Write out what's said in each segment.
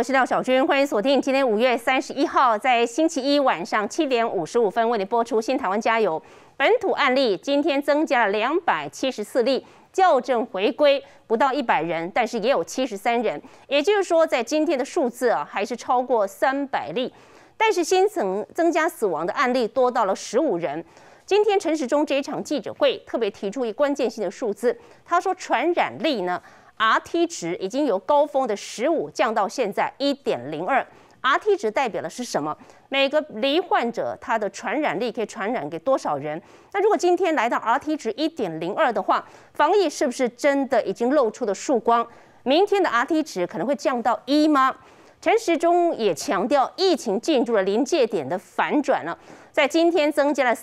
我是廖小军，欢迎锁定今天5月31号在星期一晚上7点55分为你播出《新台湾加油》。本土案例今天增加了274例，校正回归不到100人，但是也有73人，也就是说，在今天的数字还是超过300例，但是新增加死亡的案例多到了15人。今天陈时中这一场记者会特别提出一关键性的数字，他说传染力呢，RT 值已经由高峰的15降到现在1.02。RT 值代表的是什么？每个罹患者他的传染力可以传染给多少人？那如果今天来到 RT 值1.02的话，防疫是不是真的已经露出了曙光？明天的 RT 值可能会降到1吗？陈时中也强调，疫情进入了临界点的反转了，在今天增加了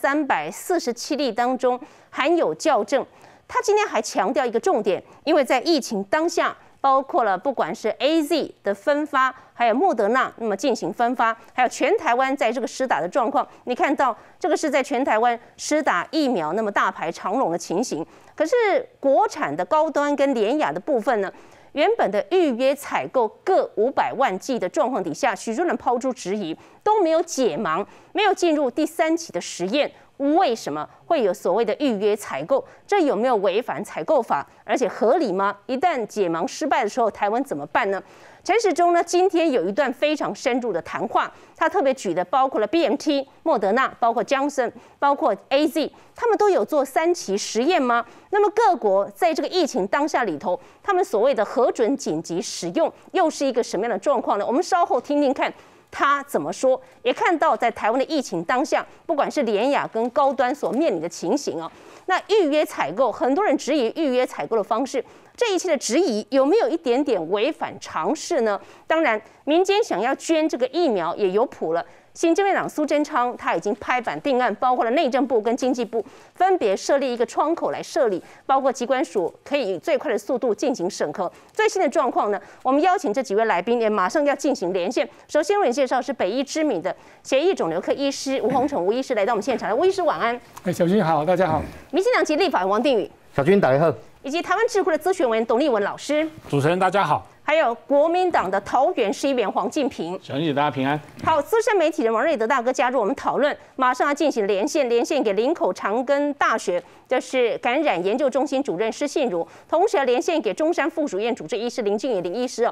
347例当中含有校正。他今天还强调一个重点，因为在疫情当下，包括了不管是 AZ 的分发，还有莫德纳那么进行分发，还有全台湾在这个施打的状况，你看到这个是在全台湾施打疫苗那么大排长龙的情形。可是国产的高端跟联亚的部分呢，原本的预约采购各500万剂的状况底下，许多人抛出质疑，都没有解盲，没有进入第3期的实验。为什么会有所谓的预约采购？这有没有违反采购法？而且合理吗？一旦解盲失败的时候，台湾怎么办呢？陈时中呢，今天有一段非常深入的谈话，他特别举的包括了 BNT、莫德纳、包括 Johnson、包括 AZ， 他们都有做3期实验吗？那么各国在这个疫情当下里头，他们所谓的核准紧急使用又是一个什么样的状况呢？我们稍后听听看他怎么说，也看到在台湾的疫情当下，不管是联亚跟高端所面临的情形哦，那预约采购，很多人质疑预约采购的方式，这一切的质疑有没有一点点违反常识呢？当然，民间想要捐这个疫苗也有谱了。行政院长苏贞昌他已经拍板定案，包括了内政部跟经济部分别设立一个窗口来设立，包括疾管署可以以最快的速度进行审核。最新的状况呢，我们邀请这几位来宾也马上要进行连线。首先为你介绍是北医知名的血液肿瘤科医师吴宏宠吴医师来到我们现场，吴医师晚安。 小军好，大家好。 民进党籍立法人王定宇， 小军大家好。 以及台湾智库的咨询委员董立文老师， 主持人大家好。 还有国民党的桃园市议员黄进平， 小军大家平安。 好，资深媒体人王瑞德大哥加入我们讨论，马上要进行连线给林口长庚大学，这是感染研究中心主任施信如，同时要连线给中山附属医院主治医师林俊宇林医师哦。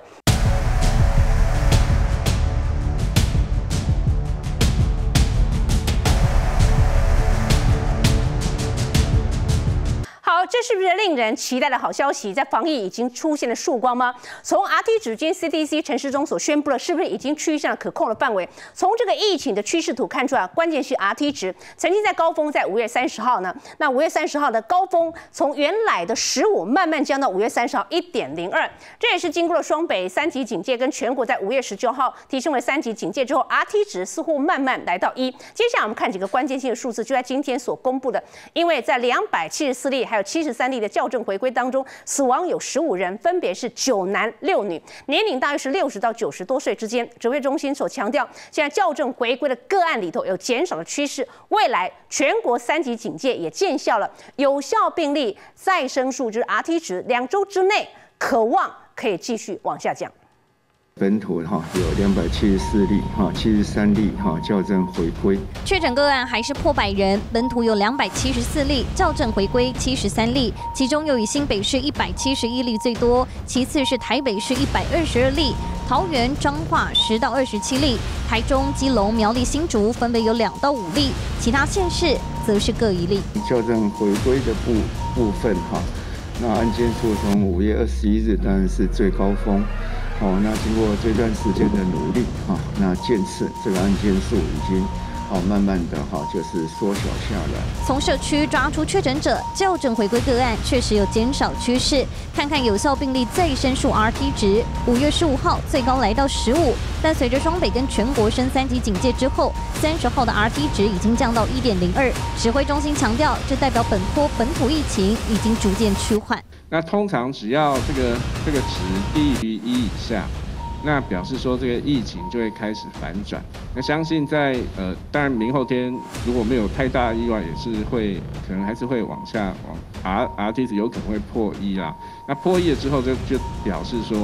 好，这是不是令人期待的好消息？在防疫已经出现了曙光吗？从 RT 值经 CDC 陈时中所宣布了，是不是已经趋向了可控的范围？从这个疫情的趋势图看出来，关键是 RT 值曾经在高峰在5月30号呢。那5月30号的高峰从原来的15慢慢降到5月30号1.02，这也是经过了双北3级警戒跟全国在5月19号提升为3级警戒之后 ，RT 值似乎慢慢来到1。接下来我们看几个关键性的数字，就在今天所公布的，因为在274例还有73例的校正回归当中，死亡有15人，分别是9男6女，年龄大约是60到90多岁之间。指挥中心所强调，现在校正回归的个案里头有减少的趋势，未来全国3级警戒也见效了，有效病例再生数就是 RT 值2周之内可望可以继续往下降。 本土有274例73例校正回归， 确诊个案还是破100人，本土有274例，校正回归73例，其中又以新北市171例最多，其次是台北市122例，桃园、彰化10到27例，台中、基隆、苗栗、新竹分别有2到5例，其他县市则是各1例。 校正回归的部分那案件数从5月21日当然是最高峰。那经过这段时间的努力那见此这个案件数已经慢慢的就是缩小下来。 从社区抓出确诊者，校正回归个案确实有减少趋势。看看有效病例再生数 RT 值，5月15号最高来到15，但随着双北跟全国升3级警戒之后，30号的 RT 值已经降到1.02。指挥中心强调，这代表本土疫情已经逐渐趋缓。 那通常只要这个值低于1以下，那表示说这个疫情就会开始反转。那相信在当然明后天如果没有太大意外，也是可能还是会往下RT 值有可能会破1啦。那破1了之后就表示说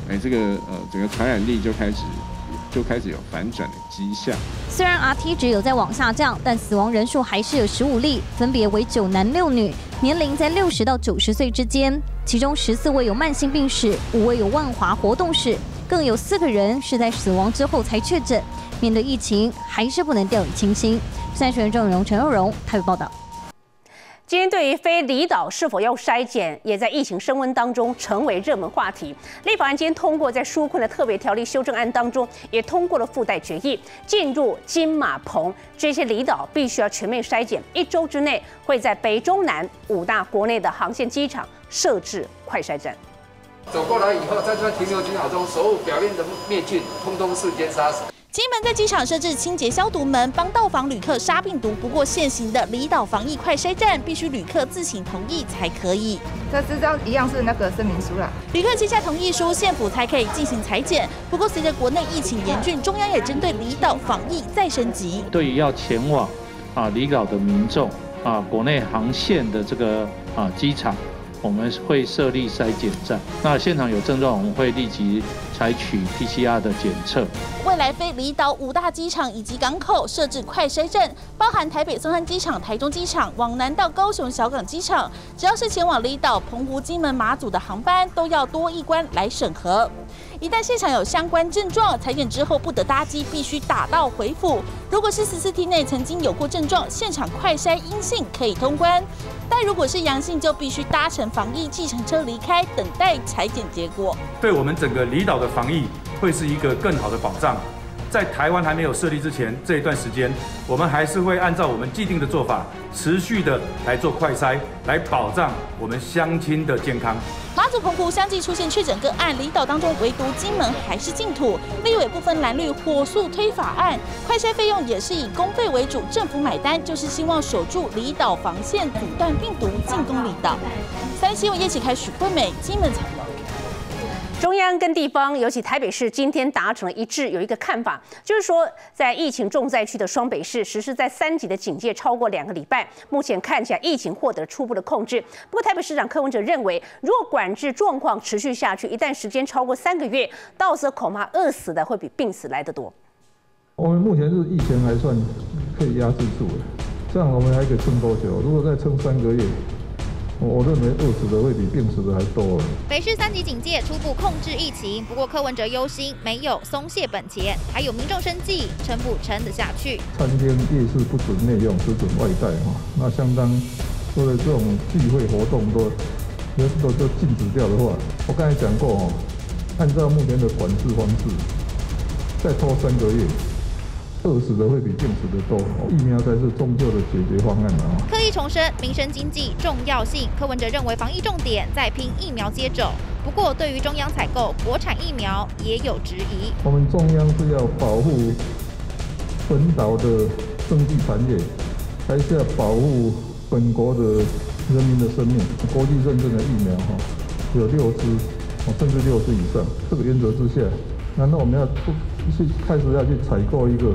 整个传染力就开始有反转的迹象。 虽然 Rt 值有在往下降，但死亡人数还是有15例，分别为9男6女，年龄在60到90岁之间。其中14位有慢性病史，5位有万华活动史，更有4个人是在死亡之后才确诊。面对疫情，还是不能掉以轻心。30人郑荣、陈佑荣台北报道。 今天对于非离岛是否要筛检，也在疫情升温当中成为热门话题。立法院今天通过在纾困的特别条例修正案当中，也通过了附带决议，进入金马澎这些离岛必须要全面筛检，1周之内会在北中南5大国内的航线机场设置快筛站。 走过来以后，在这停留几秒钟，所有表面的灭菌，通通瞬间杀死。 金门在机场设置清洁消毒门，帮到访旅客杀病毒。不过现行的离岛防疫快筛站必须旅客自行同意才可以。 这张一样是那个声明书啦。 旅客签下同意书，县府才可以进行采检。不过随着国内疫情严峻，中央也针对离岛防疫再升级。 对于要前往离岛的民众国内航线的这个机场，我们会设立筛检站。那现场有症状，我们会立即采取 PCR 的检测。 未来非离岛5大机场以及港口设置快筛站，包含台北松山机场、台中机场，往南到高雄小港机场，只要是前往离岛、澎湖、金门、马祖的航班，都要多一关来审核。一旦现场有相关症状，采检之后不得搭机，必须打道回府。如果是14天内曾经有过症状，现场快筛阴性可以通关；但如果是阳性，就必须搭乘防疫计程车离开，等待采检结果。 对我们整个离岛的防疫会是一个更好的保障。在台湾还没有设立之前，这一段时间，我们还是会按照我们既定的做法，持续的来做快筛，来保障我们乡亲的健康。 马祖、澎湖相继出现确诊个案，离岛当中唯独金门还是净土。立委不分蓝绿，火速推法案，快筛费用也是以公费为主，政府买单，就是希望守住离岛防线，阻断病毒进攻离岛。3立新闻叶启凯、许惠美，金门采访。 中央跟地方，尤其台北市，今天达成了一致，有一个看法，就是说，在疫情重灾区的双北市实施在3级的警戒超过2个礼拜，目前看起来疫情获得初步的控制。不过，台北市长柯文哲认为，如果管制状况持续下去，一旦时间超过3个月，到时候恐怕饿死的会比病死来得多。 我们目前是疫情还算可以压制住了，这样我们还可以撑多久？如果再撑3个月。我认为饿死的会比病死的还多。 北市3级警戒初步控制疫情，不过柯文哲忧心没有松懈本钱，还有民众生计撑不撑得下去。 餐厅夜市不准内用，只准外带那相当多的这种聚会活动都禁止掉的话，我刚才讲过按照目前的管制方式，再拖3个月。饿死的会比病死的多，疫苗才是终究的解决方案刻意重申民生经济重要性，柯文哲认为防疫重点在拼疫苗接种。不过，对于中央采购国产疫苗也有质疑。 我们中央是要保护本岛的生技产业，还是要保护本国的人民的生命？国际认证的疫苗有6支，甚至6支以上。这个原则之下，难道我们要开始要去采购一个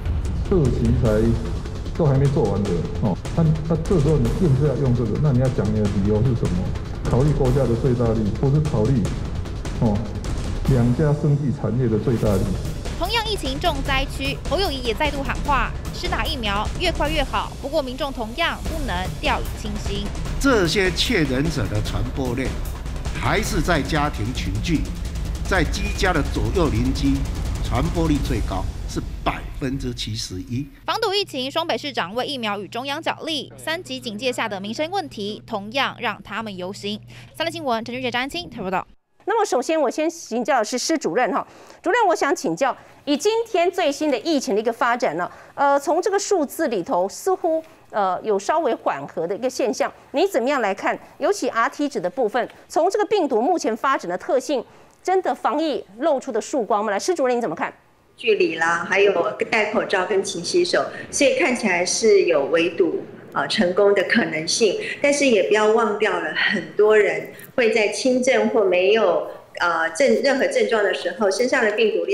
2期才都还没做完的那这时候你硬是要用这个，那你要讲你的理由是什么？考虑国家的最大利，不是考虑2家生技产业的最大利。 同样疫情重灾区，侯友宜也再度喊话，施打疫苗越快越好。不过民众同样不能掉以轻心。 这些确诊者的传播链还是在家庭群聚，在居家的左右邻居。传播力最高是71%。 防堵疫情，双北市长为疫苗与中央角力，3级警戒下的民生问题同样让他们忧心。3立新闻陈俊杰、张安清台报道。 那么首先我先请教的是施主任主任，我想请教，以今天最新的疫情的一个发展呢，从这个数字里头似乎有稍微缓和的一个现象，你怎么样来看？尤其 Rt 值的部分，从这个病毒目前发展的特性。真的防疫露出的曙光吗？来，施主任你怎么看？ 距离啦，还有戴口罩跟勤洗手，所以看起来是有围堵成功的可能性。但是也不要忘掉了，很多人会在轻症或没有任何症状的时候，身上的病毒量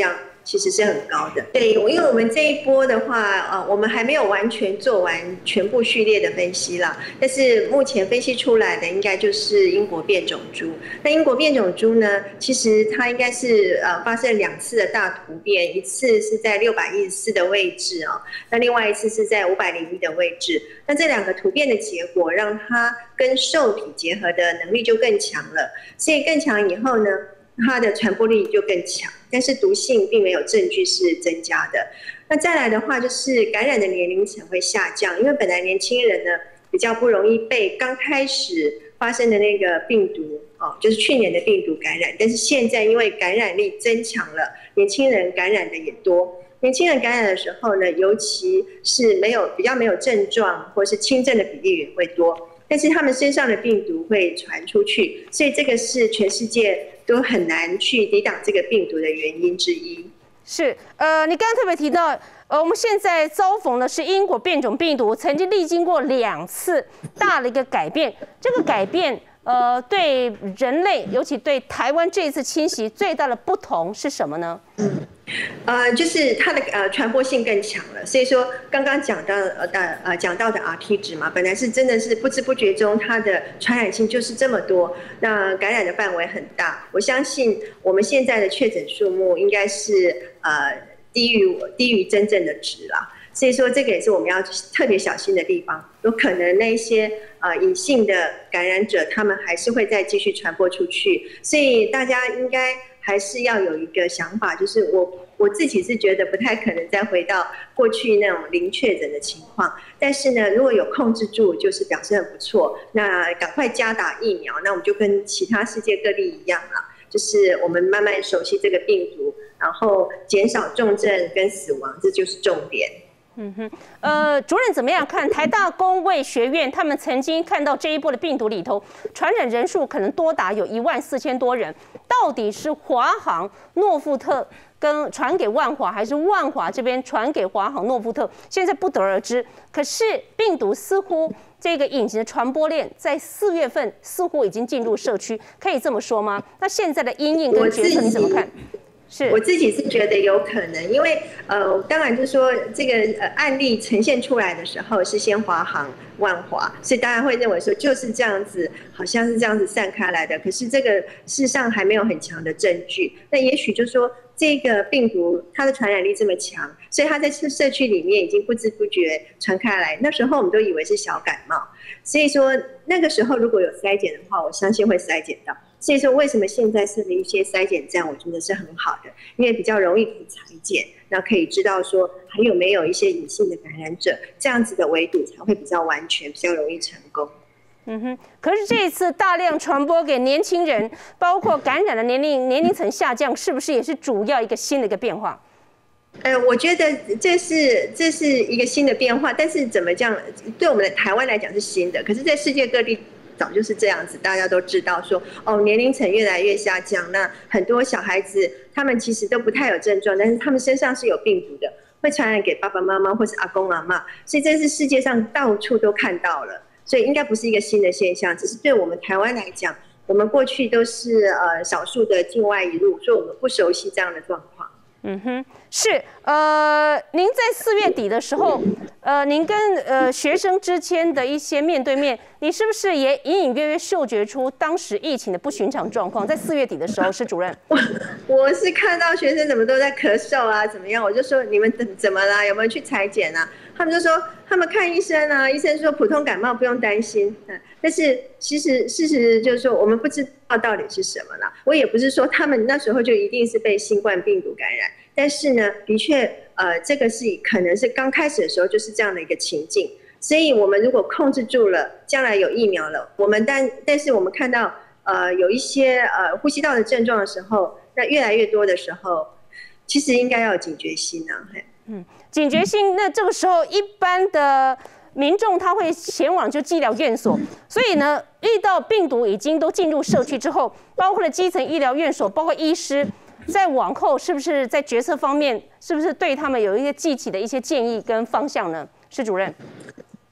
其实是很高的。对，因为我们这一波的话，我们还没有完全做完全部序列的分析啦，但是目前分析出来的应该就是英国变种株。那英国变种株呢，其实它应该是发生2次的大突变，一次是在614的位置哦，那另外一次是在501的位置。那这2个突变的结果，让它跟受体结合的能力就更强了，所以更强以后呢，它的传播力就更强，但是毒性并没有证据是增加的。那再来的话，就是感染的年龄层会下降，因为本来年轻人呢比较不容易被刚开始发生的那个病毒就是去年的病毒感染，但是现在因为感染力增强了，年轻人感染的也多。年轻人感染的时候呢，尤其是比较没有症状或是轻症的比例也会多。但是他们身上的病毒会传出去，所以这个是全世界都很难去抵挡这个病毒的原因之一。 是，你刚刚特别提到，我们现在遭逢的是英国变种病毒，曾经历经过2次大的一个改变，这个改变，对人类，尤其对台湾这一次侵袭最大的不同是什么呢？ 就是它的传播性更强了，所以说刚刚讲到的 RT 值嘛，本来是真的是不知不觉中它的传染性就是这么多，那感染的范围很大。我相信我们现在的确诊数目应该是低于真正的值啦，所以说这个也是我们要特别小心的地方。有可能那些隐性的感染者，他们还是会再继续传播出去，所以大家应该还是要有一个想法，就是我自己是觉得不太可能再回到过去那种零确诊的情况，但是呢，如果有控制住，就是表示很不错。那赶快加打疫苗，那我们就跟其他世界各地一样啦，就是我们慢慢熟悉这个病毒，然后减少重症跟死亡，这就是重点。 主任怎么样看台大公卫学院？他们曾经看到这一波的病毒里头，传染人数可能多达有14000多人，到底是华航、诺富特跟传给万华，还是万华这边传给华航、诺富特？现在不得而知。可是病毒似乎这个隐形的传播链在4月份似乎已经进入社区，可以这么说吗？那现在的因应跟决策你怎么看？ 我自己是觉得有可能，因为当然就是说这个案例呈现出来的时候是先华航、万华，所以大家会认为说就是这样子，好像是这样子散开来的。可是这个事实上还没有很强的证据。那也许就是说这个病毒它的传染力这么强，所以它在社区里面已经不知不觉传开来。那时候我们都以为是小感冒，所以说那个时候如果有筛检的话，我相信会筛检到。所以说，为什么现在设立一些筛检站，我觉得是很好的，因为比较容易可以裁剪，然后可以知道说还有没有一些隐性的感染者，这样子的围堵才会比较完全，比较容易成功。 可是这一次大量传播给年轻人，包括感染的年龄层下降，是不是也是主要一个新的一个变化？ 我觉得这是一个新的变化，但是怎么讲，对我们的台湾来讲是新的，可是在世界各地早就是这样子，大家都知道说，年龄层越来越下降，那很多小孩子他们其实都不太有症状，但是他们身上是有病毒的，会传染给爸爸妈妈或是阿公阿嬷，所以这是世界上到处都看到了，所以应该不是一个新的现象，只是对我们台湾来讲，我们过去都是少数的境外移入，所以我们不熟悉这样的状况。 是，您在4月底的时候，您跟学生之间的一些面对面，你是不是也隐隐约约嗅觉出当时疫情的不寻常状况？在4月底的时候，施主任， 我是看到学生怎么都在咳嗽啊，怎么样，我就说你们怎么啦？有没有去采检啊？他们就说他们看医生啊，医生说普通感冒不用担心，但是其实事实就是说我们不知道到底是什么啦。我也不是说他们那时候就一定是被新冠病毒感染，但是呢，的确这个是可能是刚开始的时候就是这样的一个情境，所以我们如果控制住了，将来有疫苗了，我们但是我们看到有一些呼吸道的症状的时候，那越来越多的时候，其实应该要有警觉心啊。 警觉性，那这个时候一般的民众他会前往就医疗院所，所以呢，遇到病毒已经都进入社区之后，包括了基层医疗院所，包括医师，在往后是不是在决策方面，是不是对他们有一些具体的一些建议跟方向呢？施主任。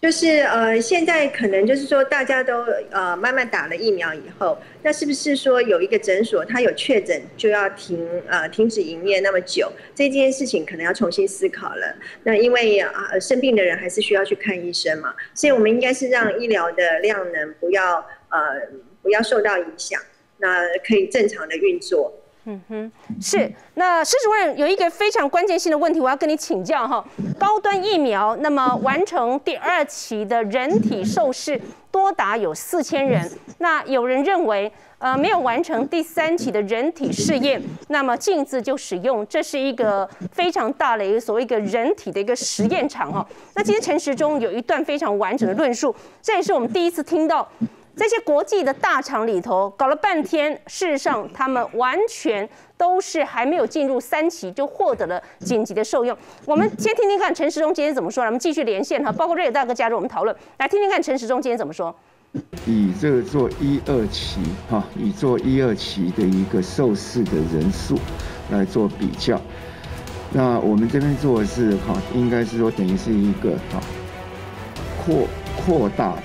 就是现在可能就是说大家都慢慢打了疫苗以后，那是不是说有一个诊所它有确诊就要停止营业那么久？这件事情可能要重新思考了。那因为生病的人还是需要去看医生嘛，所以我们应该是让医疗的量能不要受到影响，那可以正常的运作。 是。那施主任有一个非常关键性的问题，我要跟你请教哈。高端疫苗，那么完成第2期的人体受试多达有4000人，那有人认为没有完成第3期的人体试验，那么径自就使用，这是一个非常大的一个所谓一个人体的一个实验场哈。那今天陈时中有一段非常完整的论述，这也是我们第一次听到。这些国际的大厂里头搞了半天，事实上他们完全都是还没有进入3期就获得了紧急的受用。我们先听听看陈时中今天怎么说，我们继续连线哈，包括瑞尔大哥加入我们讨论，来听听看陈时中今天怎么说。 以这个做1、2期哈，以做1、2期的一个受试的人数来做比较。那我们这边做的是哈，应该是说等于是一个哈扩大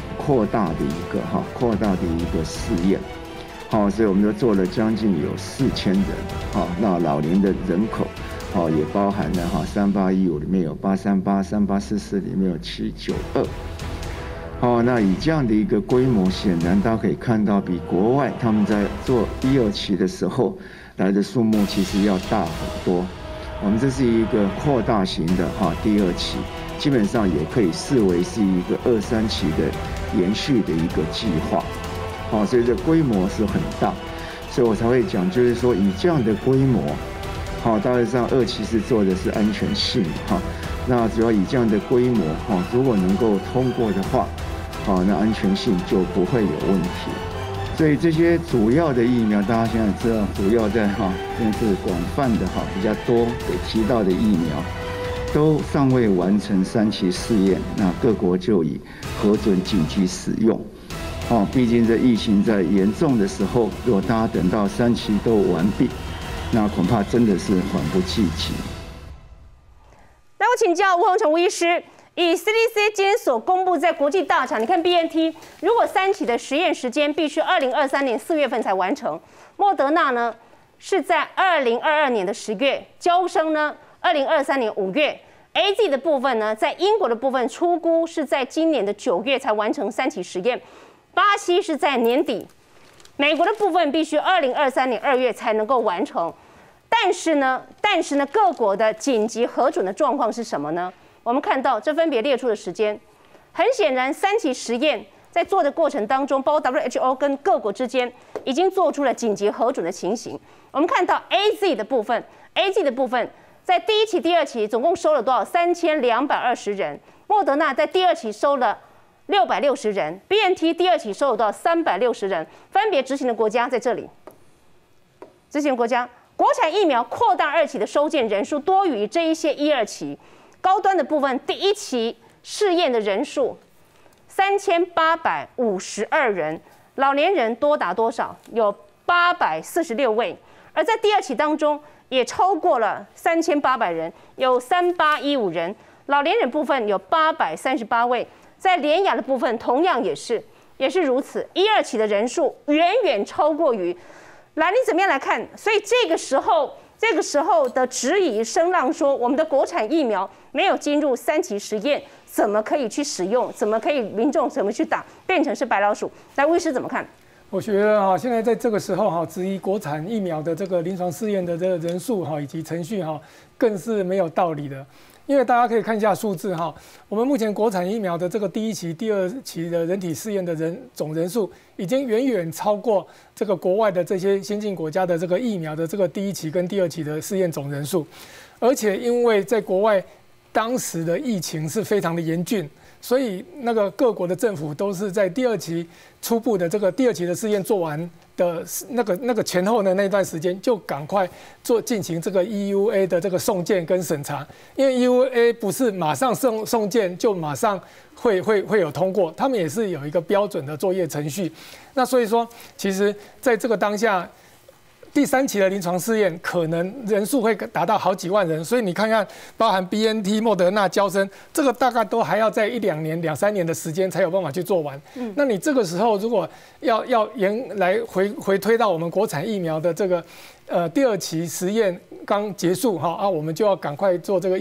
的一个试验，好，所以我们就做了将近有4000人，好，那老年的人口，好，也包含了哈3815里面有838，3844里面有792，好，那以这样的一个规模，显然大家可以看到，比国外他们在做1、2期的时候来的数目其实要大很多。我们这是一个扩大型的哈第2期。基本上也可以视为是一个2、3期的延续的一个计划，好，所以这规模是很大，所以我才会讲，就是说以这样的规模，好，大致上2期是做的是安全性，哈，那主要以这样的规模，哈，如果能够通过的话，好，那安全性就不会有问题。所以这些主要的疫苗，大家现在知道，主要在哈，现在是广泛的哈比较多给提到的疫苗。都尚未完成3期试验，那各国就已核准紧急使用。毕竟这疫情在严重的时候，如果大家等到3期都完毕，那恐怕真的是缓不济急。 那我请教吴宏成吴医师，以 CDC 今天所公布在国际大厂，你看 BNT 如果3期的实验时间必须2023年4月份才完成，莫德纳呢是在2022年的10月，交生呢2023年5月 ，AZ 的部分呢，在英国的部分初估是在今年的9月才完成3期实验，巴西是在年底，美国的部分必须2023年2月才能够完成。但是呢，各国的紧急核准的状况是什么呢？我们看到这分别列出的时间，很显然3期实验在做的过程当中，包括 WHO 跟各国之间已经做出了紧急核准的情形。我们看到 AZ 的部分。在第1期、第2期总共收了多少？3220人。莫德纳在第2期收了660人 ，BNT 第2期收了多少？360人。分别执行的国家在这里。执行国家，国产疫苗扩大2期的收件人数多于这一些1、2期。高端的部分，第1期试验的人数3852人，老年人多达多少？有846位。而在第2期当中，也超过了3800人，有3815人，老年人部分有838位，在联亚的部分同样也是如此，1、2期的人数远远超过于。来，你怎么样来看？所以这个时候的质疑声浪说，我们的国产疫苗没有进入3期实验，怎么可以去使用？怎么可以民众怎么去打？变成是白老鼠？来，吴医师怎么看？ 我觉得哈，现在在这个时候哈，质疑国产疫苗的这个临床试验的这个人数哈以及程序哈，更是没有道理的。因为大家可以看一下数字哈，我们目前国产疫苗的这个第1期、第2期的人体试验的总人数，已经远远超过这个国外的这些先进国家的这个疫苗的这个第1期跟第2期的试验总人数。而且因为在国外当时的疫情是非常的严峻。所以那个各国的政府都是在第2期初步的这个第2期的试验做完的那个前后的那段时间，就赶快进行这个 EUA 的这个送件跟审查，因为 EUA 不是马上送件就马上会有通过，他们也是有一个标准的作业程序。那所以说，其实在这个当下， 第3期的临床试验可能人数会达到好几万人，所以你看看，包含 BNT、莫德纳、嬌生，这个大概都还要在1-2年、2-3年的时间才有办法去做完。那你这个时候如果要来回推到我们国产疫苗的这个第2期实验刚结束哈我们就要赶快做这个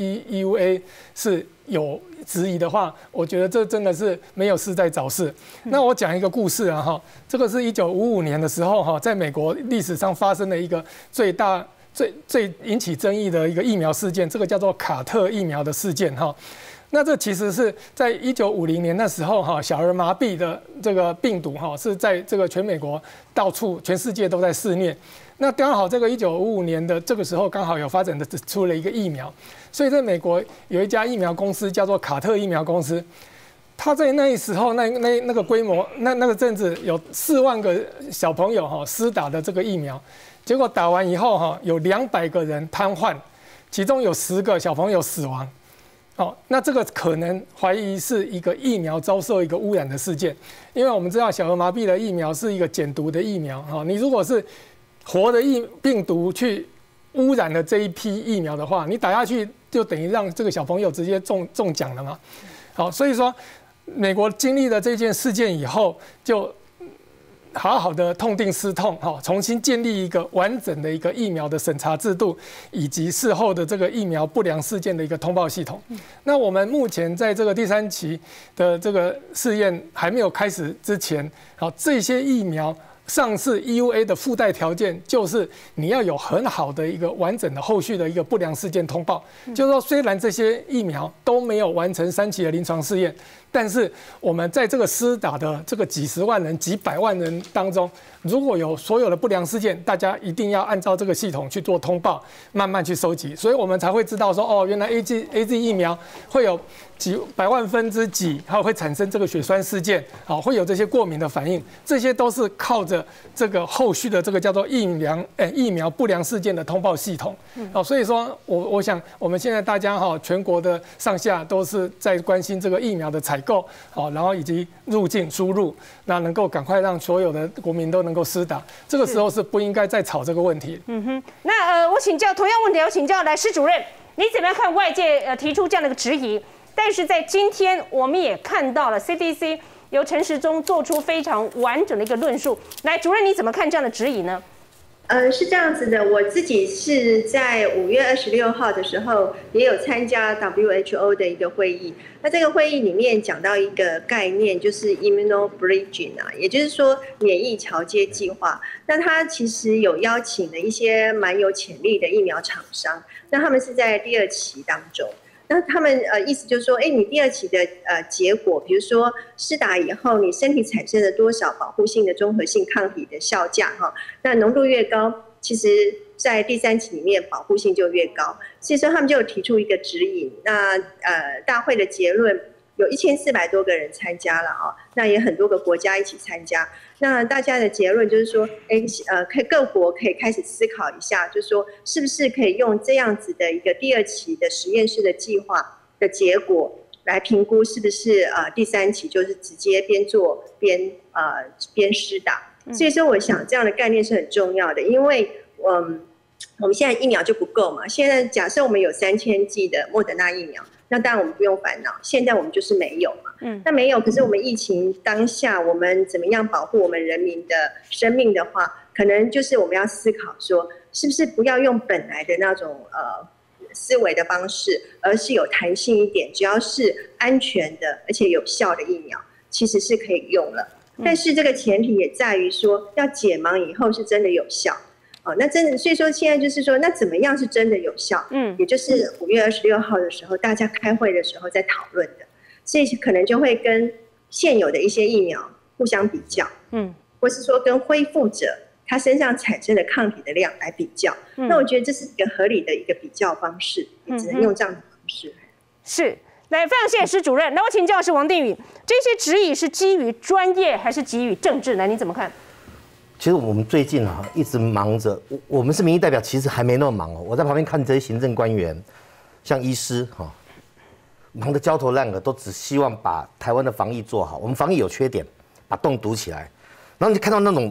EUA 是有质疑的话，我觉得这真的是没有事在找事。那我讲一个故事啊哈，这个是1955年的时候哈，在美国历史上发生的一个最引起争议的一个疫苗事件，这个叫做卡特疫苗的事件哈。那这其实是在1950年那时候哈，小儿麻痹的这个病毒哈是在这个全美国到处全世界都在肆虐。那刚好这个1955年的这个时候刚好有发展的出了一个疫苗，所以在美国有一家疫苗公司叫做卡特疫苗公司，他在那时候那个规模那个阵子有4万个小朋友哈施打的这个疫苗，结果打完以后哈有200个人瘫痪，其中有10个小朋友死亡。那这个可能怀疑是一个疫苗遭受一个污染的事件，因为我们知道小儿麻痹的疫苗是一个减毒的疫苗你如果是活的病毒去污染了这一批疫苗的话，你打下去就等于让这个小朋友直接中奖了嘛。好，所以说美国经历了这件事件以后，就好好的痛定思痛，重新建立一个完整的一个疫苗的审查制度，以及事后的这个疫苗不良事件的一个通报系统。那我们目前在这个第3期的这个试验还没有开始之前，这些疫苗上市 EUA 的附带条件就是你要有很好的一个完整的后续的一个不良事件通报。就是说，虽然这些疫苗都没有完成3期的临床试验，但是我们在这个施打的这个几十万人、几百万人当中，如果有所有的不良事件，大家一定要按照这个系统去做通报，慢慢去收集，所以我们才会知道说，原来 AZ 疫苗会有几百万分之几，会产生这个血栓事件，会有这些过敏的反应，这些都是靠着这个后续的这个叫做疫苗不良事件的通报系统。所以说我想我们现在大家全国的上下都是在关心这个疫苗的采购，然后以及入境输入，那能够赶快让所有的国民都能够施打，这个时候是不应该再吵这个问题。 那我请教同样问题，我请教来施主任，你怎么样看外界提出这样的一个质疑？但是在今天，我们也看到了 CDC 由陈时中做出非常完整的一个论述。来，主任你怎么看这样的质疑呢？ 是这样子的，我自己是在5月26号的时候也有参加 WHO 的一个会议。那这个会议里面讲到一个概念，就是 immunobridging 也就是说免疫桥接计划。那它其实有邀请了一些蛮有潜力的疫苗厂商，那他们是在第2期当中。那他们意思就是说，你第2期的结果，比如说施打以后，你身体产生了多少保护性的综合性抗体的效价那浓度越高，其实在第3期里面保护性就越高。所以说他们就有提出一个指引。那大会的结论有1400多个人参加了那也很多个国家一起参加。那大家的结论就是说，各国可以开始思考一下，就是说是不是可以用这样子的一个第2期的实验室的计划的结果来评估，是不是第3期就是直接边做边施打。所以说，我想这样的概念是很重要的，因为我们现在疫苗就不够嘛。现在假设我们有3000剂的莫德纳疫苗，那当然我们不用烦恼。现在我们就是没有嘛，那没有。可是我们疫情当下，我们怎么样保护我们人民的生命的话，可能就是我们要思考说，是不是不要用本来的那种思维的方式，而是有弹性一点，只要是安全的而且有效的疫苗，其实是可以用了。但是这个前提也在于说，要解盲以后是真的有效。那真的，所以说现在就是说，那怎么样是真的有效？也就是5月26号的时候，大家开会的时候在讨论的，所以可能就会跟现有的一些疫苗互相比较，或是说跟恢复者他身上产生的抗体的量来比较。那我觉得这是一个合理的一个比较方式，也只能用这样的方式。 是。来，非常谢谢施主任。那我请教的是王定宇，这些质疑是基于专业还是基于政治？来，你怎么看？ 其实我们最近一直忙着，我们是民意代表，其实还没那么忙我在旁边看这些行政官员，像医师忙得焦头烂额，都只希望把台湾的防疫做好。我们防疫有缺点，把洞堵起来，然后你看到那种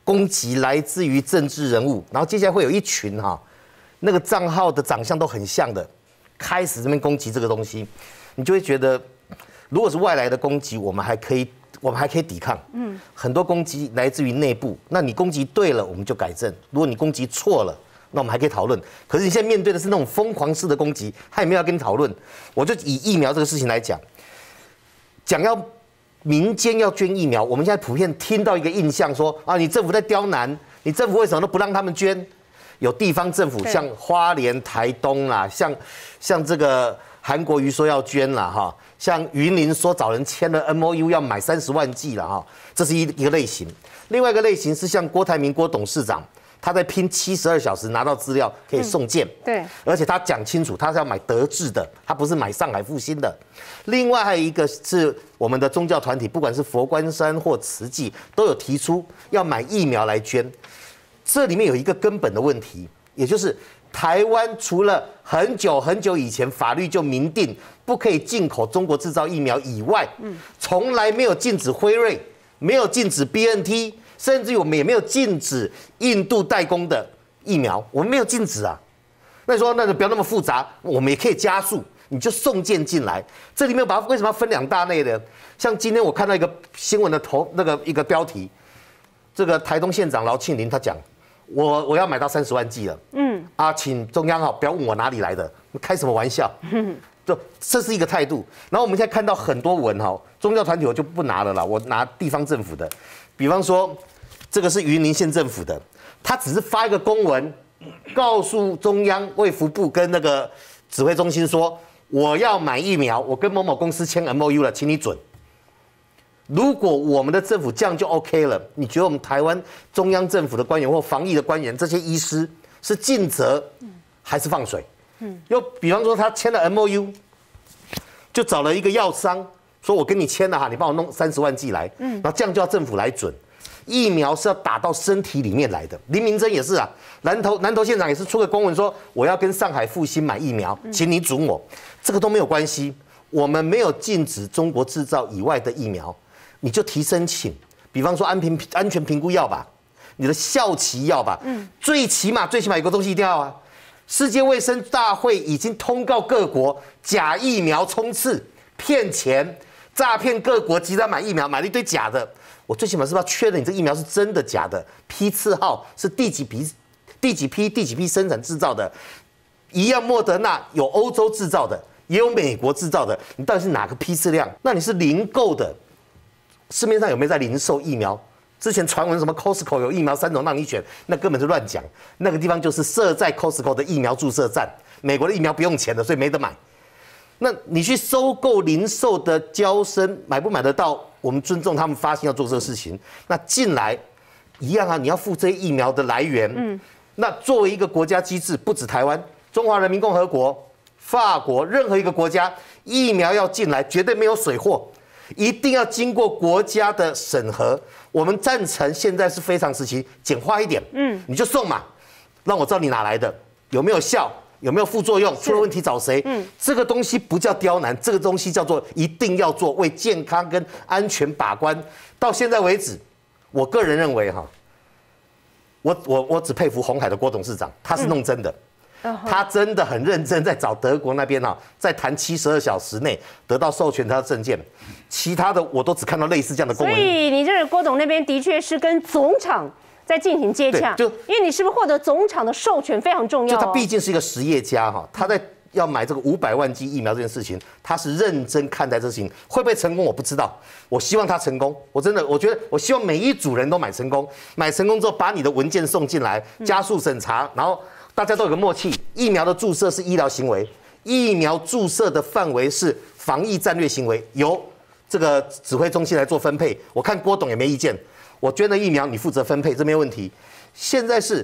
攻击来自于政治人物，然后接下来会有一群那个账号的长相都很像的，开始这边攻击这个东西，你就会觉得，如果是外来的攻击，我们还可以抵抗。很多攻击来自于内部，那你攻击对了，我们就改正；如果你攻击错了，那我们还可以讨论。可是你现在面对的是那种疯狂式的攻击，他也没有要跟你讨论。我就以疫苗这个事情来讲要民间要捐疫苗，我们现在普遍听到一个印象说你政府在刁难，你政府为什么都不让他们捐？有地方政府，像花莲、台东啦，像这个韩国瑜说要捐啦像云林说找人签了 MOU 要买30万剂了这是一个类型。另外一个类型是像郭台铭郭董事长，他在拼72小时拿到资料可以送件， 对， 而且他讲清楚他是要买德智的，他不是买上海复兴的。另外还有一个是我们的宗教团体，不管是佛光山或慈济，都有提出要买疫苗来捐。这里面有一个根本的问题，也就是台湾除了很久很久以前法律就明定不可以进口中国制造疫苗以外，从来没有禁止辉瑞，没有禁止 BNT， 甚至于我们也没有禁止印度代工的疫苗，我们没有禁止啊。那你说那就不要那么复杂，我们也可以加速，你就送件进来。这里面为什么要分2大类呢？像今天我看到一个新闻的一个标题，这个台东县长劳庆林他讲。我要买到30万剂了，请中央不要问我哪里来的，开什么玩笑？这是一个态度。然后我们现在看到很多文宗教团体我就不拿了啦，我拿地方政府的，比方说这个是云林县政府的，他只是发一个公文，告诉中央卫福部跟那个指挥中心说，我要买疫苗，我跟某某公司签 MOU 了，请你准。如果我们的政府这样就 OK 了，你觉得我们台湾中央政府的官员或防疫的官员，这些医师是尽责还是放水？又比方说他签了 MOU， 就找了一个药商说，我跟你签了你帮我弄30万剂来，然后这样就要政府来准。疫苗是要打到身体里面来的。林明珍也是啊，南投县长也是出个公文说，我要跟上海复兴买疫苗，请你准我。这个都没有关系，我们没有禁止中国制造以外的疫苗。你就提申请，比方说安全评估药吧，你的效期药吧，最起码有个东西一定要啊。世界卫生大会已经通告各国假疫苗冲刺、骗钱、诈骗各国急着买疫苗，买了一堆假的。我最起码是不是要确认你这疫苗是真的假的？批次号是第几批生产制造的？一样，莫德纳有欧洲制造的，也有美国制造的，你到底是哪个批次量？那你是零购的？市面上有没有在零售疫苗？之前传闻什么 Costco 有疫苗3种让你选，那根本是乱讲。那个地方就是设在 Costco 的疫苗注射站，美国的疫苗不用钱的，所以没得买。那你去收购零售的交生，买不买得到？我们尊重他们发心要做这个事情。那进来一样啊，你要付这些疫苗的来源。那作为一个国家机制，不止台湾，中华人民共和国、法国，任何一个国家疫苗要进来，绝对没有水货。一定要经过国家的审核，我们赞成现在是非常时期，简化一点，你就送嘛，让我知道你哪来的，有没有效，有没有副作用，出了问题找谁？这个东西不叫刁难，这个东西叫做一定要做，为健康跟安全把关。到现在为止，我个人认为我只佩服鸿海的郭董事长，他是弄真的。他真的很认真，在找德国那边在谈72小时内得到授权他的证件，其他的我都只看到类似这样的公文。 所以你这个郭董那边的确是跟总厂在进行接洽，因为你是不是获得总厂的授权非常重要？ 就他毕竟是一个实业家他在要买这个500万剂疫苗这件事情，他是认真看待这事情，会不会成功我不知道，我希望他成功，我觉得我希望每一组人都买成功，买成功之后把你的文件送进来，加速审查，然后。大家都有个默契，疫苗的注射是医疗行为，疫苗注射的范围是防疫战略行为，由这个指挥中心来做分配。我看郭董也没意见，我捐的疫苗你负责分配，这没问题。现在是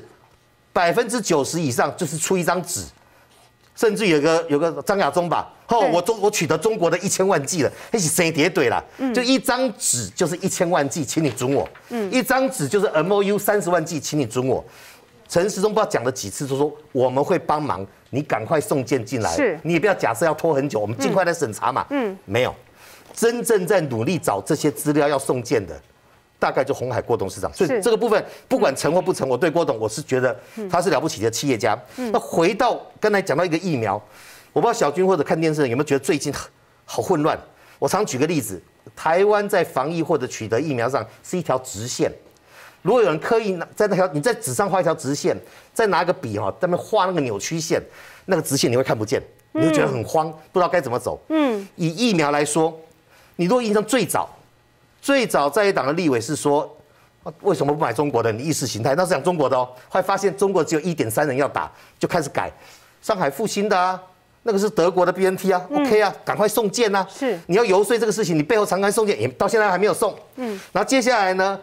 90%以上就是出一张纸，甚至有个张亚中吧，我取得中国的1000万剂了，那是生叠对啦，就一张纸就是1000万剂，请你准我，一张纸就是 MOU 30万剂，请你准我。陈时中不知道讲了几次，就说我们会帮忙，你赶快送件进来，你也不要假设要拖很久，我们尽快来审查嘛。没有，真正在努力找这些资料要送件的， 大概就鸿海郭董事长。所以这个部分不管成或不成，我对郭董我是觉得他是了不起的企业家。那回到刚才讲到一个疫苗，我不知道小军或者看电视的有没有觉得最近好混乱？我常举个例子，台湾在防疫或者取得疫苗上是一条直线。如果有人刻意在那条你在纸上画一条直线，再拿个笔在那边画那个扭曲线，那个直线你会看不见，你会觉得很慌，不知道该怎么走。以疫苗来说，你如果印象最早在野党的立委是说，为什么不买中国的？你意识形态，那是讲中国的哦。后来发现中国只有1.3人要打，就开始改。上海复兴的啊，那个是德国的 BNT 啊，OK 啊，赶快送件啊。是，你要游说这个事情，你背后常常送件，也到现在还没有送。然后接下来呢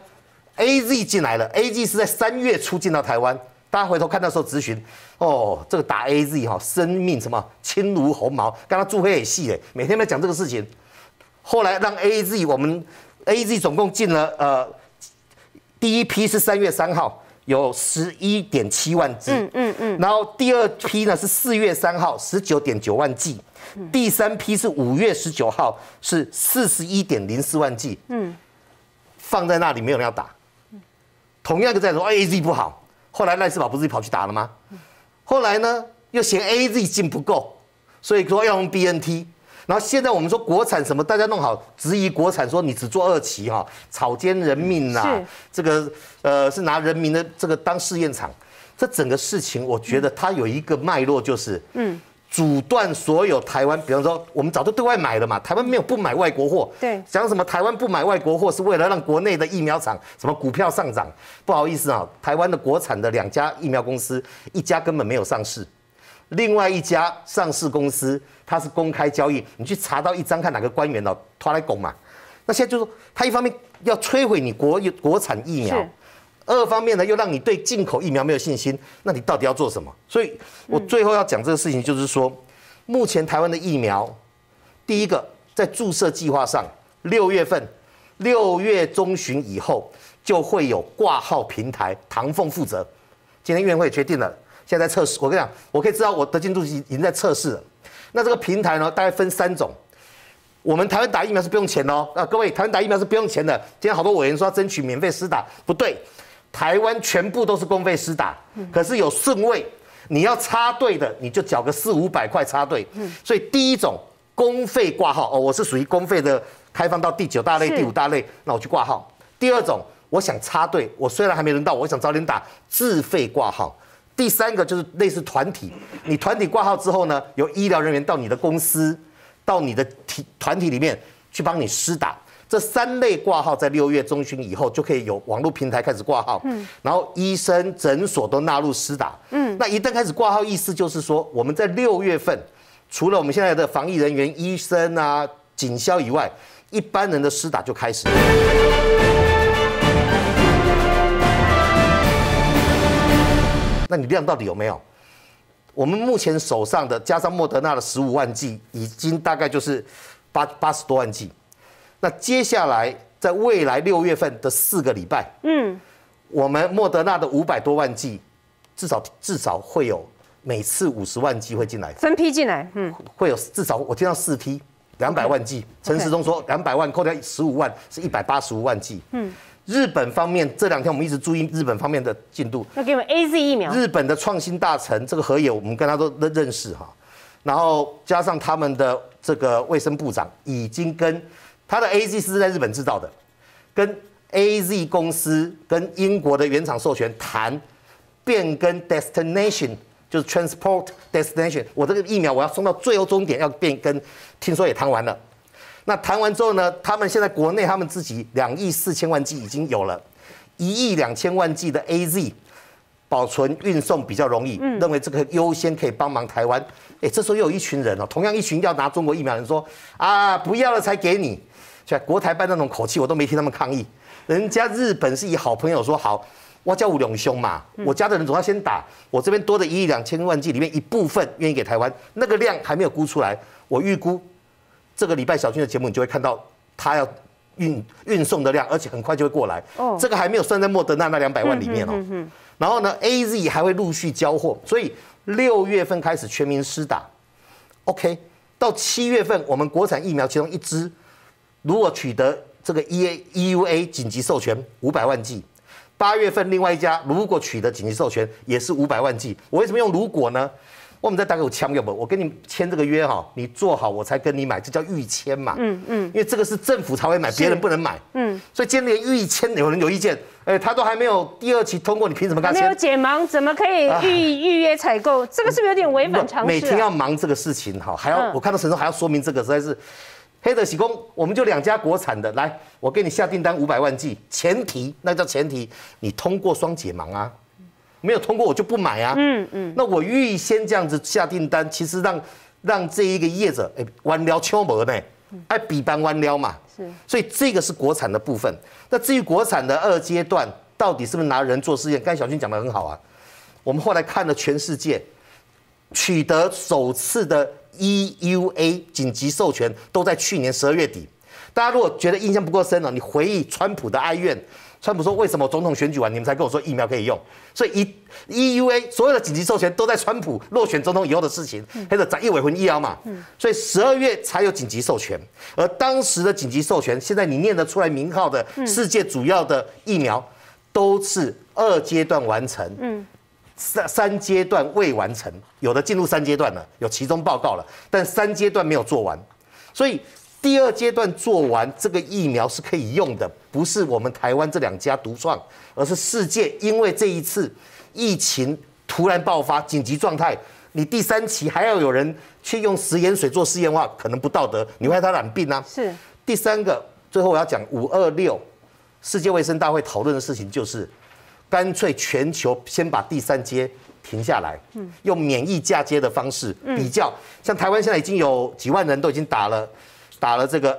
，AZ 进来了 ，AZ 是在3月初进到台湾。大家回头看那时候咨询，这个打 AZ 生命什么轻如鸿毛，刚刚朱黑也细每天在讲这个事情。后来让 我们 AZ 总共进了第一批是3月3号，有11.7万剂，然后第二批呢是4月3号19.9万剂，第三批是5月19号是41.04万剂，放在那里没有人要打。同样一个在说 AZ 不好，后来赖士葆不是跑去打了吗？后来呢又嫌 AZ 进不够，所以说要用 BNT。然后现在我们说国产什么，大家弄好质疑国产，说你只做2期草菅人命啊，这个是拿人民的这个当试验场。这整个事情，我觉得它有一个脉络，就是阻断所有台湾，比方说我们早就对外买了嘛，台湾没有不买外国货。对，讲什么台湾不买外国货是为了让国内的疫苗厂什么股票上涨？不好意思台湾的国产的2家疫苗公司，一家根本没有上市。另外一家上市公司，它是公开交易，你去查到一张看哪个官员他来拱嘛。那现在就是说，他一方面要摧毁你国产疫苗，二方面呢又让你对进口疫苗没有信心，那你到底要做什么？所以我最后要讲这个事情，就是说，目前台湾的疫苗，第一个在注射计划上，6月中旬以后就会有挂号平台，唐凤负责。今天院会决定了。现在在测试，我跟你讲，我可以知道我德进度已经在测试了。那这个平台呢，大概分3种。我们台湾打疫苗是不用钱的哦。各位，台湾打疫苗是不用钱的。今天好多委员说要争取免费施打，不对，台湾全部都是公费施打，可是有顺位，你要插队的，你就缴个400-500块插队。所以第一种公费挂号我是属于公费的，开放到第9大类、第5大类，那我去挂号。第二种，我想插队，我虽然还没轮到，我想早点打，自费挂号。第3个就是类似团体，你团体挂号之后呢，有医疗人员到你的公司、到你的团体里面去帮你施打。这3类挂号在6月中旬以后就可以有网络平台开始挂号，然后医生、诊所都纳入施打。那一旦开始挂号，意思就是说，我们在6月份，除了我们现在的防疫人员、医生啊、警消以外，一般人的施打就开始。那你量到底有没有？我们目前手上的加上莫德纳的15万剂，已经大概就是80多万剂。那接下来在未来6月份的4个礼拜，我们莫德纳的500多万剂，至少会有每次50万剂会进来， 分批进来， 会有至少我听到4批200万剂。陈时中说200万扣掉15万是185万剂。日本方面这2天我们一直注意日本方面的进度， 要给我们 AZ 疫苗。日本的创新大臣这个河野，我们跟他都认识然后加上他们的这个卫生部长已经跟他的 AZ 是在日本制造的，跟 AZ 公司跟英国的原厂授权谈变更 destination， 就是 transport destination， 我这个疫苗我要送到最后终点要变更，听说也谈完了。那谈完之后呢，他们现在国内他们自己2亿4千万剂已经有了，1亿2千万剂的 AZ 保存运送比较容易，认为这个优先可以帮忙台湾。这时候又有一群人同样一群要拿中国疫苗的人说不要了才给你，国台办那种口气我都没听他们抗议。人家日本是以好朋友说好，我叫2兄嘛，我家的人总要先打，我这边多的1亿2千万剂里面一部分愿意给台湾，那个量还没有估出来，我预估。这个礼拜小军的节目，你就会看到他要运送的量，而且很快就会过来。这个还没有算在莫德纳那200万里面然后呢 ，AZ 还会陆续交货，所以6月份开始全民施打。OK， 到7月份，我们国产疫苗其中一支，如果取得这个 EUA 紧急授权500万剂，8月份另外一家如果取得紧急授权也是500万剂。我为什么用如果呢？我们再打给我签约不？我跟你签这个约哈，你做好我才跟你买，这叫预签嘛。因为这个是政府才会买，别人不能买。所以今天连预签有人有意见，他都还没有第2期通过，你凭什么跟他签？ 没有解盲，怎么可以预约采购？这个是不是有点违反常识？ 每天要忙这个事情哈，还要我看到陈总还要说明这个，实在是。黑的喜功，我们就2家国产的，来，我给你下订单500万剂，前提那叫前提，你通过双解盲啊。没有通过我就不买啊。那我预先这样子下订单，其实让这一个业者弯撩秋膜呢，比班弯撩嘛。所以这个是国产的部分。那至于国产的2阶段，到底是不是拿人做试验？刚才小军讲得很好啊。我们后来看了全世界，取得首次的 EUA 紧急授权都在去年12月底。大家如果觉得印象不够深了，你回忆川普的哀怨。川普说：“为什么总统选举完你们才跟我说疫苗可以用？”所以EUA 所有的紧急授权都在川普落选总统以后的事情，或者一尾魂医疗嘛。所以12月才有紧急授权，而当时的紧急授权，现在你念得出来名号的世界主要的疫苗，都是2阶段完成，3阶段未完成，有的进入3阶段了，有其中报告了，但3阶段没有做完，所以。第2阶段做完，这个疫苗是可以用的，不是我们台湾这2家独创，而是世界因为这一次疫情突然爆发紧急状态，你第3期还要有人去用食盐水做试验的话，可能不道德，你会害他染病啊。 是。 第3个，最后我要讲526世界卫生大会讨论的事情，就是干脆全球先把第3阶停下来，用免疫嫁接的方式比较，像台湾现在已经有几万人都已经打了这个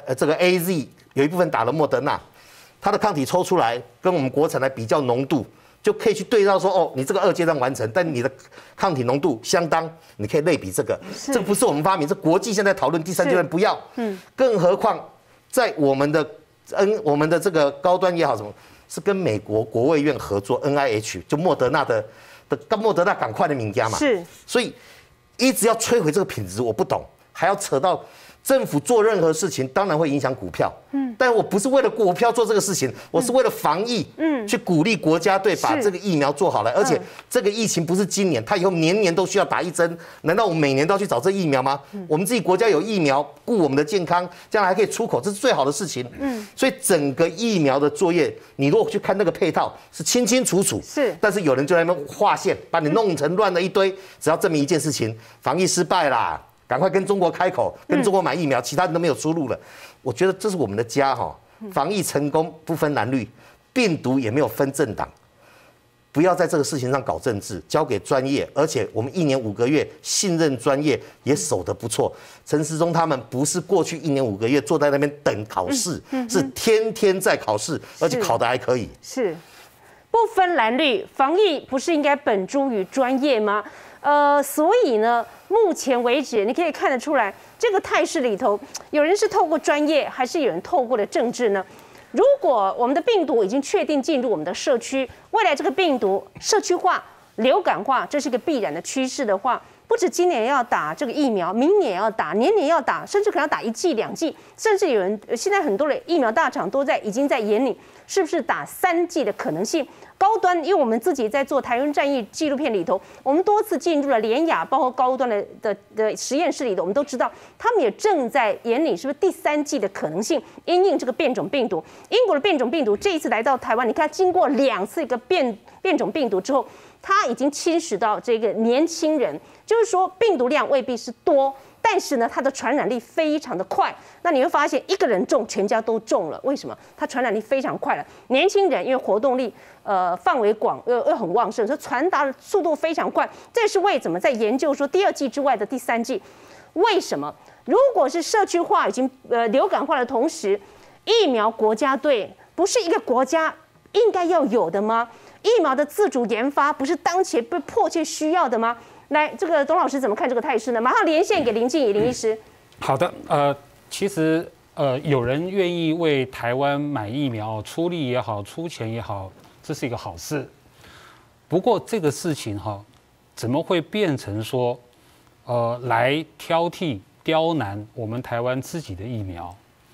AZ， 有一部分打了莫德纳，它的抗体抽出来跟我们国产来比较浓度，就可以去对照说，哦，你这个2阶段完成，但你的抗体浓度相当，你可以类比这个。这个不是我们发明，这国际现在讨论第3阶段不要。更何况在我们的这个高端也好，什么是跟美国国卫院合作 NIH， 就莫德纳的莫德纳赶快的名家嘛。是。所以一直要摧毁这个品质，我不懂，还要扯到。政府做任何事情，当然会影响股票。但我不是为了股票做这个事情，我是为了防疫，去鼓励国家队把这个疫苗做好来。而且这个疫情不是今年，它以后年年都需要打1针，难道我们每年都要去找这疫苗吗？我们自己国家有疫苗，顾我们的健康，将来还可以出口，这是最好的事情。所以整个疫苗的作业，你如果去看那个配套，是清清楚楚。是，但是有人就在那边划线，把你弄成乱了一堆，只要证明一件事情，防疫失败啦。赶快跟中国开口，跟中国买疫苗，其他人都没有出路了。我觉得这是我们的家哈，防疫成功不分蓝绿，病毒也没有分政党，不要在这个事情上搞政治，交给专业。而且我们1年5个月信任专业也守得不错。陈时中他们不是过去1年5个月坐在那边等考试，是天天在考试，而且考得还可以。是， 不分蓝绿，防疫不是应该本诸于专业吗？所以呢，目前为止，你可以看得出来，这个态势里头，有人是透过专业，还是有人透过了政治呢？如果我们的病毒已经确定进入我们的社区，未来这个病毒社区化、流感化，这是一个必然的趋势的话，不止今年要打这个疫苗，明年也要打，年年要打，甚至可能要打1剂、2剂，甚至有人现在很多的疫苗大厂已经在研拟，是不是打3剂的可能性？高端，因为我们自己在做台湾战役纪录片里头，我们多次进入了联亚，包括高端的实验室里头，我们都知道，他们也正在研拟是不是第3剂的可能性，因应这个变种病毒。英国的变种病毒这一次来到台湾，你看经过2次一个变种病毒之后，它已经侵蚀到这个年轻人，就是说病毒量未必是多。但是呢，它的传染力非常的快，那你会发现一个人中，全家都中了。为什么？它传染力非常快了。年轻人因为活动力范围广又很旺盛，所以传达的速度非常快。这是为什么在研究说第2剂之外的第3剂，为什么？如果是社区化已经流感化的同时，疫苗国家队不是一个国家应该要有的吗？疫苗的自主研发不是当前被迫切需要的吗？来，这个董老师怎么看这个态势呢？马上连线给林静怡林医师。 好的，其实有人愿意为台湾买疫苗出力也好，出钱也好，这是一个好事。不过这个事情哈，怎么会变成说，来挑剔刁难我们台湾自己的疫苗？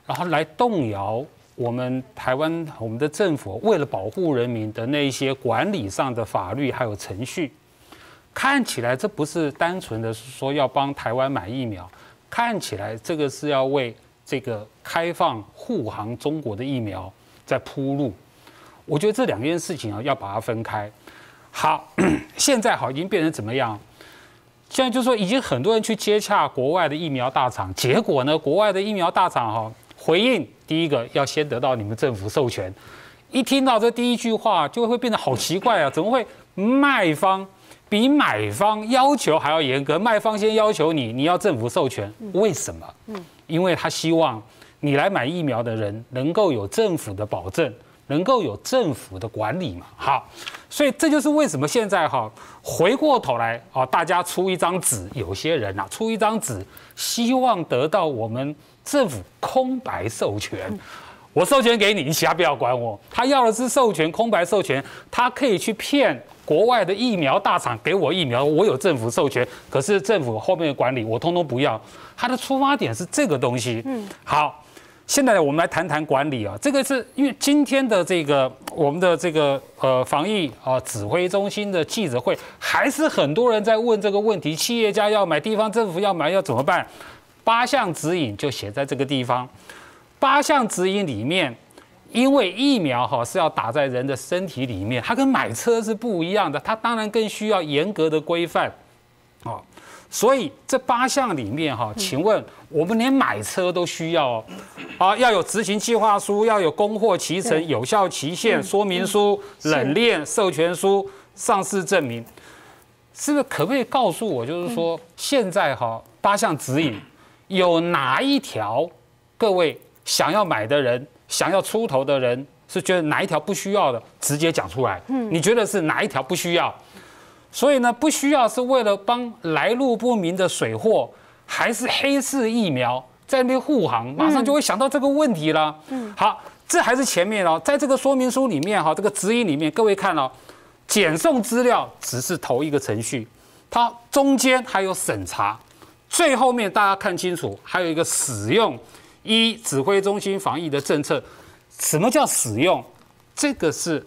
然后来动摇我们台湾我们的政府为了保护人民的那一些管理上的法律还有程序。看起来这不是单纯的说要帮台湾买疫苗，看起来这个是要为这个开放护航中国的疫苗在铺路。我觉得这两件事情啊要把它分开。好，现在好已经变成怎么样？现在就是说已经很多人去接洽国外的疫苗大厂，结果呢，国外的疫苗大厂哈回应，第一个要先得到你们政府授权。一听到这第一句话，就会变得好奇怪啊，怎么会卖方比买方要求还要严格？卖方先要求你要政府授权，为什么？因为他希望你来买疫苗的人能够有政府的保证，能够有政府的管理嘛。好，所以这就是为什么现在哈回过头来啊，大家出一张纸，有些人啊出一张纸，希望得到我们政府空白授权。我授权给你，你其他不要管我。他要的是授权，空白授权，他可以去骗国外的疫苗大厂给我疫苗，我有政府授权，可是政府后面的管理我通通不要。他的出发点是这个东西。好，现在我们来谈谈管理啊。这个是因为今天的这个我们的这个防疫指挥中心的记者会，还是很多人在问这个问题：企业家要买，地方政府要买，要怎么办？8项指引就写在这个地方。8项指引里面，因为疫苗是要打在人的身体里面，它跟买车是不一样的，它当然更需要严格的规范，所以这8项里面请问我们连买车都需要要有执行计划书，要有供货期程、有效期限、说明书、冷链、授权书、上市证明，是不是？可不可以告诉我，就是说现在8项指引有哪一条，各位想要买的人、想要出头的人是觉得哪一条不需要的，直接讲出来。你觉得是哪一条不需要？所以呢，不需要是为了帮来路不明的水货，还是黑市疫苗在那边护航？马上就会想到这个问题了。好，这还是前面在这个说明书里面这个指引里面，各位看检送资料只是头一个程序，它中间还有审查，最后面大家看清楚，还有一个使用。指挥中心防疫的政策，什么叫使用？这个是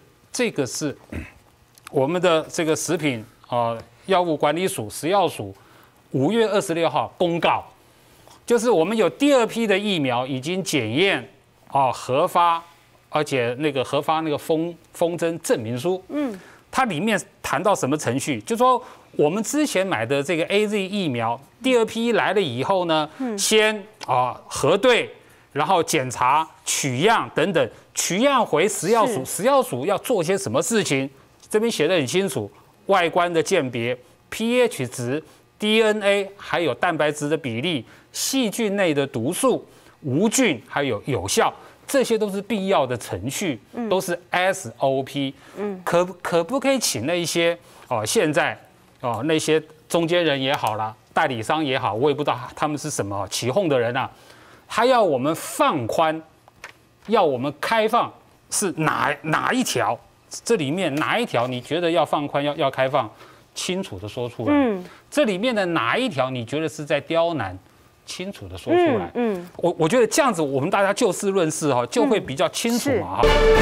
我们的这个食品药物管理署食药署5月26号公告，就是我们有第2批的疫苗已经检验核发，而且核发风侦证明书。它里面谈到什么程序？就说我们之前买的这个 AZ 疫苗，第2批来了以后呢，先核对，然后检查、取样等等，取样回食药署，食药署要做些什么事情？这边写得很清楚，外观的鉴别、pH 值、DNA 还有蛋白质的比例、细菌内的毒素、无菌还有有效。这些都是必要的程序，都是 SOP。可不可以请那一些现在那些中间人也好啦，代理商也好，我也不知道他们是什么起哄的人啊，他要我们放宽，要我们开放，是哪一条？这里面哪一条你觉得要放宽要开放？清楚的说出来。这里面的哪一条你觉得是在刁难？清楚的说出来。我觉得这样子，我们大家就事论事就会比较清楚嘛。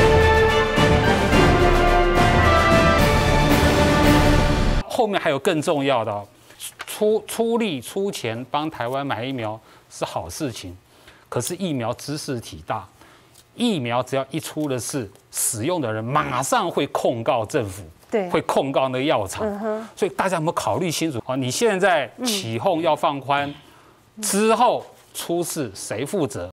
后面还有更重要的，出力出钱帮台湾买疫苗是好事情，可是疫苗知识体大，疫苗只要一出了事，使用的人马上会控告政府。会控告那个药厂。所以大家有没有考虑清楚？你现在起哄要放宽。之后出事谁负责？